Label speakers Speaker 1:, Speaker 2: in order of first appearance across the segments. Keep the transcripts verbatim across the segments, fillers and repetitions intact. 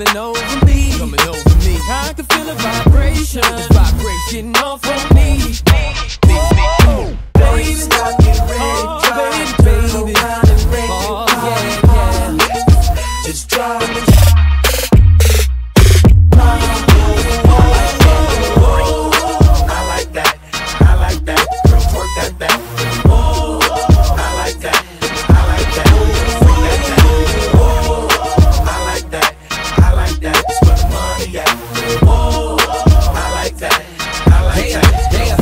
Speaker 1: coming over me, coming over me. I can feel a vibration, the vibration off on me.
Speaker 2: Baby, stop getting ready,
Speaker 1: Oh,
Speaker 2: drive,
Speaker 1: baby,
Speaker 2: turn
Speaker 1: baby.
Speaker 2: around and break
Speaker 1: Oh,
Speaker 2: it
Speaker 1: yeah, yeah.
Speaker 2: Just drive me. I like that, I like that. Girl, work that back. Oh, I like that, I like that. Bring that down. Oh, I like that, I like that. That's where the money at. Oh, I like that, I like
Speaker 1: Hey,
Speaker 2: that.
Speaker 1: yeah.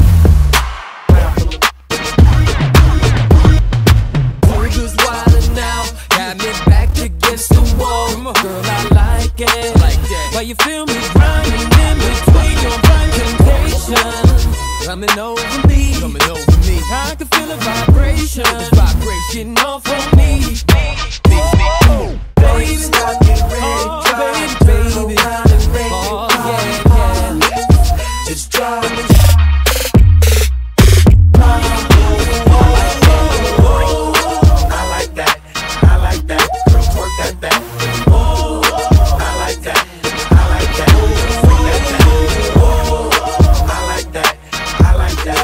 Speaker 1: Burgers wildin' now, got me back against the wall. Girl, I like it, like that. Why you feel me grinding in between your blind temptations? Coming over me, coming over me. I can feel a vibration, the vibration off on me.
Speaker 2: Baby, stop getting ready,
Speaker 1: Oh,
Speaker 2: drive,
Speaker 1: baby,
Speaker 2: turn
Speaker 1: baby.
Speaker 2: around and break
Speaker 1: Oh,
Speaker 2: it
Speaker 1: yeah, yeah.
Speaker 2: Just drive me. I like that, I like that. Girl, work that back. Oh, I like that, I like that. Bring that down. Oh, I like that, I like that.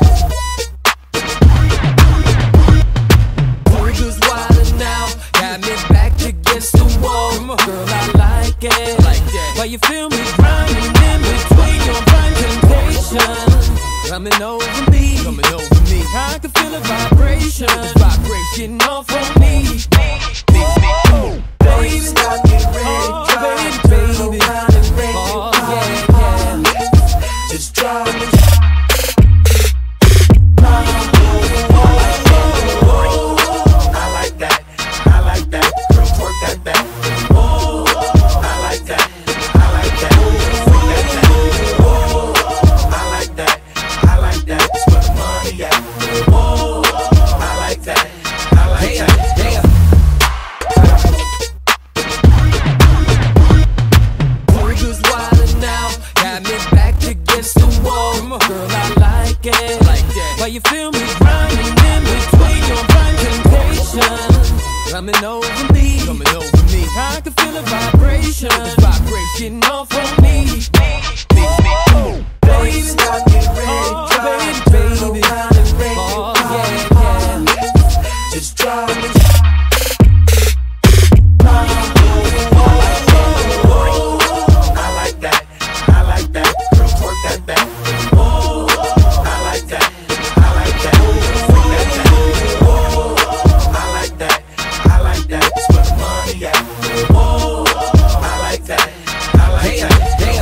Speaker 1: Burgers wildin' now, got me back against the wall. Girl, I like it, like that. Why you feel me grinding in between your blind temptations? Coming over me, coming over me. I can feel a vibration, the vibration off on me.
Speaker 2: Baby, stop getting ready,
Speaker 1: Oh,
Speaker 2: drive,
Speaker 1: baby,
Speaker 2: turn
Speaker 1: baby.
Speaker 2: around and break
Speaker 1: Oh,
Speaker 2: it
Speaker 1: yeah, yeah.
Speaker 2: Just drive me. I like that, I like that. Girl, work that back. Oh, I like that, I like that. Bring that down. Oh, I like that, I like that. That's where the money at. Oh, I like that, I like
Speaker 1: Hey,
Speaker 2: that.
Speaker 1: yeah. Burgers wildin' now, got me back against the wall. Girl, I like it, like that. Why you feel me grinding in between your blind temptations? Coming over me, coming over me. I can feel a vibration, the vibration off on me.
Speaker 2: Baby, stop getting ready,
Speaker 1: Oh,
Speaker 2: drive,
Speaker 1: baby,
Speaker 2: turn
Speaker 1: baby.
Speaker 2: around and break
Speaker 1: Oh,
Speaker 2: it
Speaker 1: yeah, yeah.
Speaker 2: Just drive me. I like that, I like that. Girl, work that back. Oh, I like that, I like that. Bring that down. Oh, I like that, I like that. That's where the money at. Oh, I like that, I like
Speaker 1: Hey,
Speaker 2: that.
Speaker 1: yeah.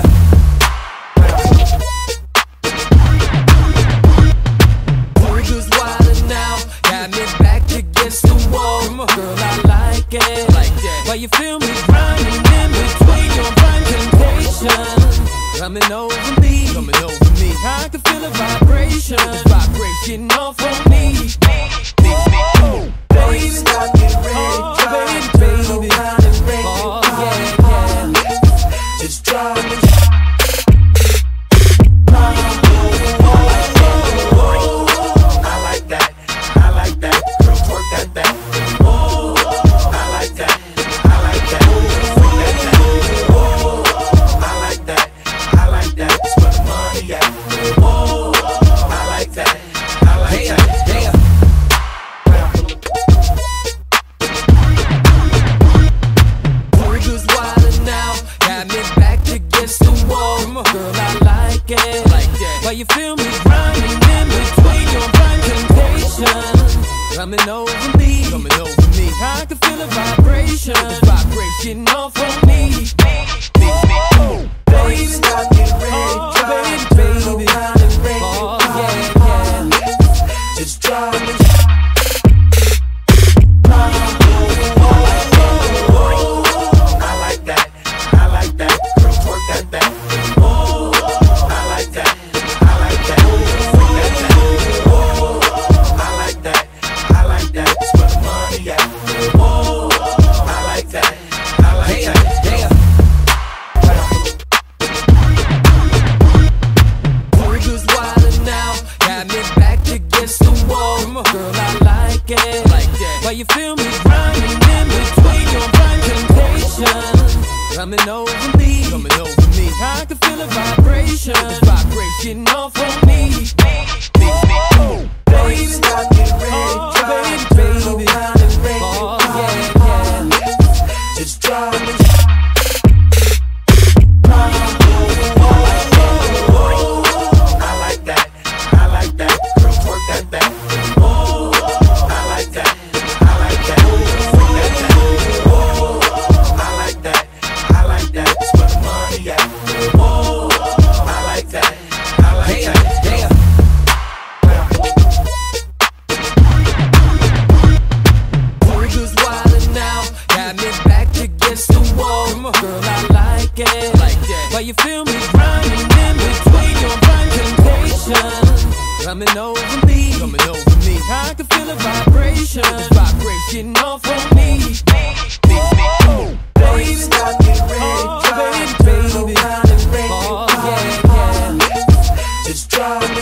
Speaker 1: Burgers wildin' now, got me back against the wall. Girl, I like it, like that. Why you feel me grinding in between your blind temptations? Coming over me, coming over me. I can feel a vibration, the vibration off on me.
Speaker 2: Baby, stop getting ready,
Speaker 1: Oh,
Speaker 2: drive,
Speaker 1: baby,
Speaker 2: turn
Speaker 1: baby.
Speaker 2: around and break
Speaker 1: Oh,
Speaker 2: it
Speaker 1: yeah, yeah.
Speaker 2: Just drive me. I like that, I like that. Girl, work that back. Oh, I like that, I like that. Bring that down. Oh, I like that, I like that. That's where the money at. Oh, I like that, I like
Speaker 1: Hey,
Speaker 2: that.
Speaker 1: yeah. Burgers wildin' now, got me back against the wall. Girl, I like it, like that. Why you feel me grinding in between your blind temptations? Coming over me, coming over me. I can feel a vibration, the vibration off on me.
Speaker 2: Baby, stop getting ready,
Speaker 1: Oh,
Speaker 2: drive,
Speaker 1: baby,
Speaker 2: turn
Speaker 1: baby.
Speaker 2: around and break
Speaker 1: Oh,
Speaker 2: it
Speaker 1: yeah, yeah.
Speaker 2: Just drive me. I like that, I like that. Girl, work that back. Oh, I like that, I like that. Bring that down. Oh, I like that, I like that. That's where the money at. Oh, I like that, I like
Speaker 1: Hey,
Speaker 2: that.
Speaker 1: yeah. Burgers wildin' now, got me back against the wall. Girl, I like it, like that. Why you feel me grinding in between your blind temptations? Coming over me,
Speaker 2: drive me.
Speaker 1: Why you feel me grinding in between your mind temptations? Coming over me, coming over me. I can feel the vibration, the vibration off on me. Baby, stop getting ready, oh, baby, baby. Oh, yeah, yeah. Just drive me.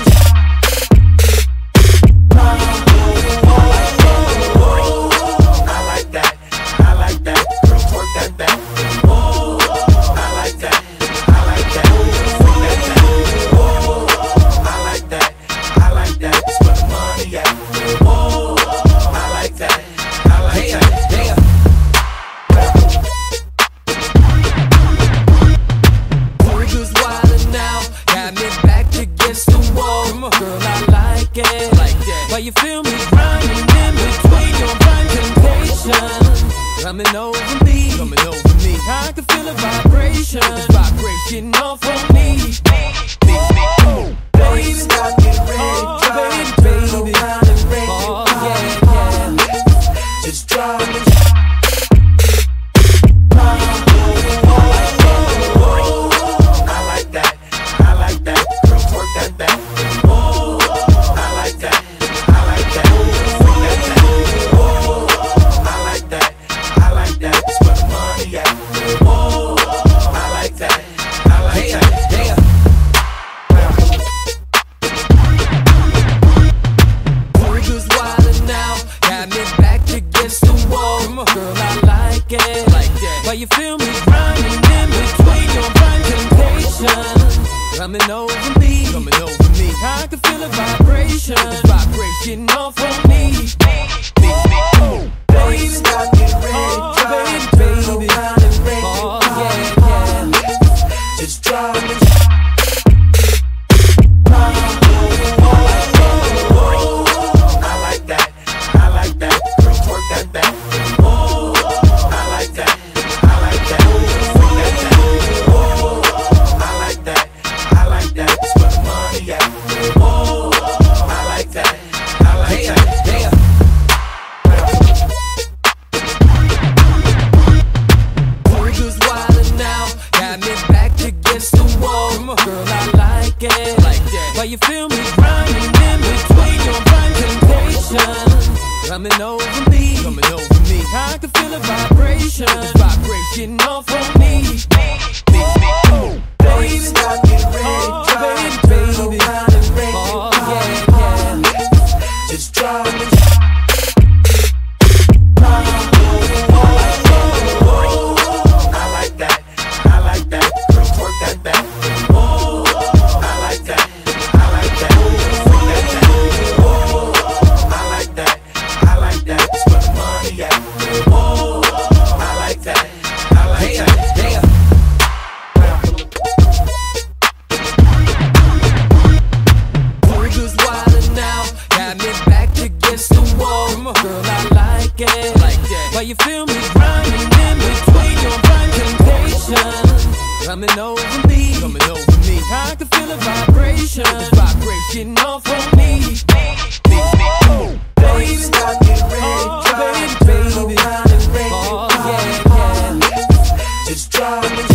Speaker 1: Why you feel me grinding in between your mind temptations? Coming over me, coming over me. I can feel the vibration, the vibration off on me. Baby, stop getting ready, oh, baby, baby. Oh, yeah, yeah. Just drive me. Why you feel me grinding in between your mind temptations? Coming over me, coming over me. I can feel the vibration, the vibration off on me. Baby, stop getting ready, oh, baby, baby. Oh, yeah, yeah. Just drive me. Why you feel me grinding in between your mind temptations? Coming over me, coming over me. I can feel the vibration, the vibration off on me. Baby, stop getting ready, oh, baby, baby. Oh, yeah, yeah. Just drive me. Why you feel me grinding in between your mind temptations? Coming over me, coming over me. I can feel the vibration, the vibration off on me. Baby, stop getting ready, oh, baby, baby. Oh, yeah, yeah. Just drive me.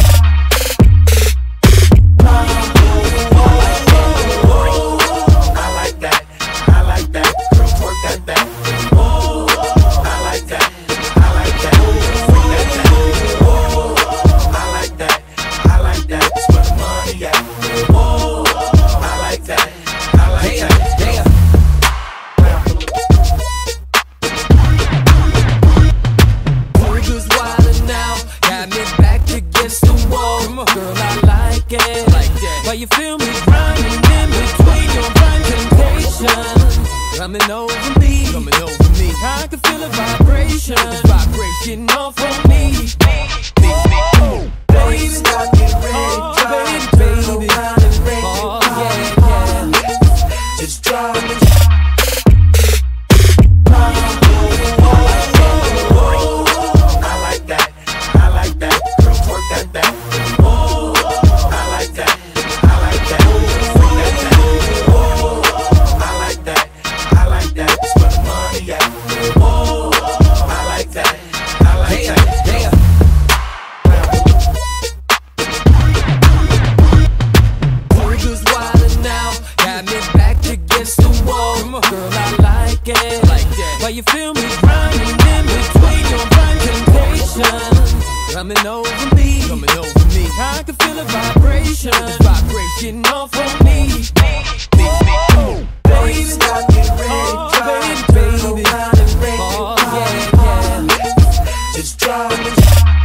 Speaker 1: Why you feel me grinding in between your mind temptations? Coming over me, coming over me. I can feel the vibration, the vibration off on me. me. Baby, stop getting ready, oh, baby, baby. Oh, yeah, yeah. Just drop it. Why you feel me grinding in between your blind temptations? Coming over me, coming over me. I can feel a vibration, a vibration off on me. Baby, stop getting ready, oh, baby, baby. Oh, yeah, yeah. Just drop it.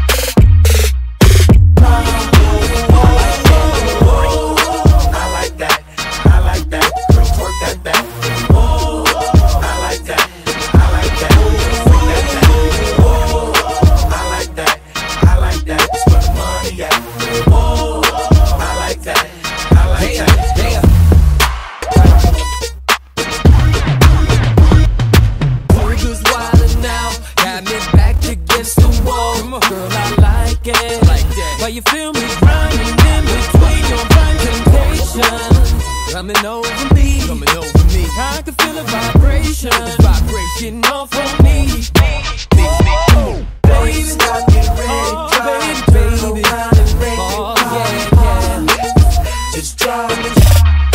Speaker 1: Why you feel me grinding in between your blind temptations? Coming over me, coming over me. I can feel a vibration, a vibration off on me. Baby, stop getting ready, oh, baby, baby. Oh, yeah, yeah. Just drop it.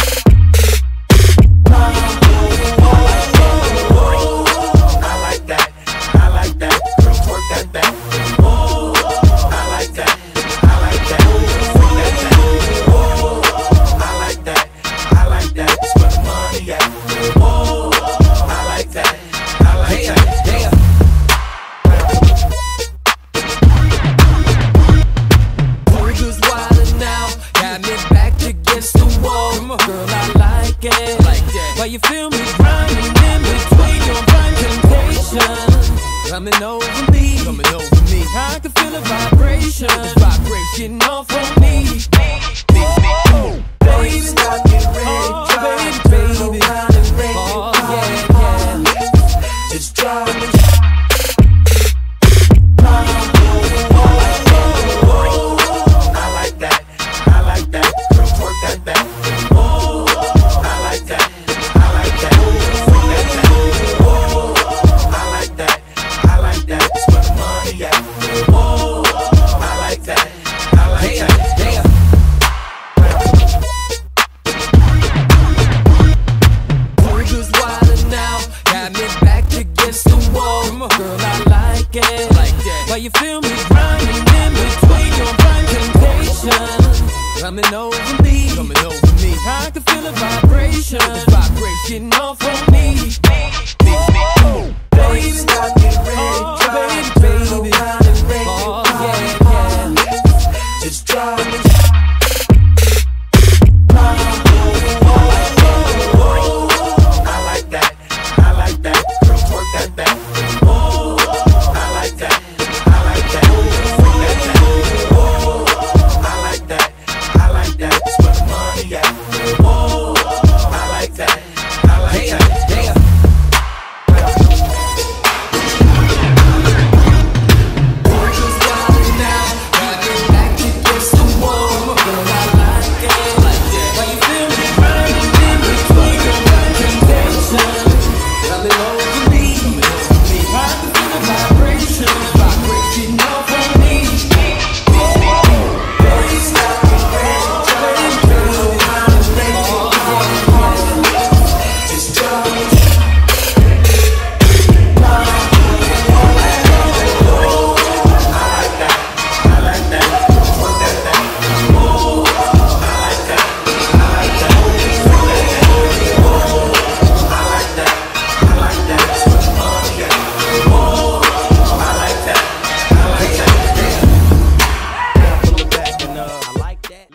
Speaker 1: Why you feel me grinding in between your blind temptations? Coming over me, coming over me. I can feel a vibration, a vibration off on me. Baby, stop getting ready, oh, baby, baby. Oh, yeah, yeah. Just drop it. Why you feel me grinding in between your blind temptations? Coming over me, coming over me. I can feel a vibration, a vibration off on me. Baby, stop getting ready, oh, baby, baby.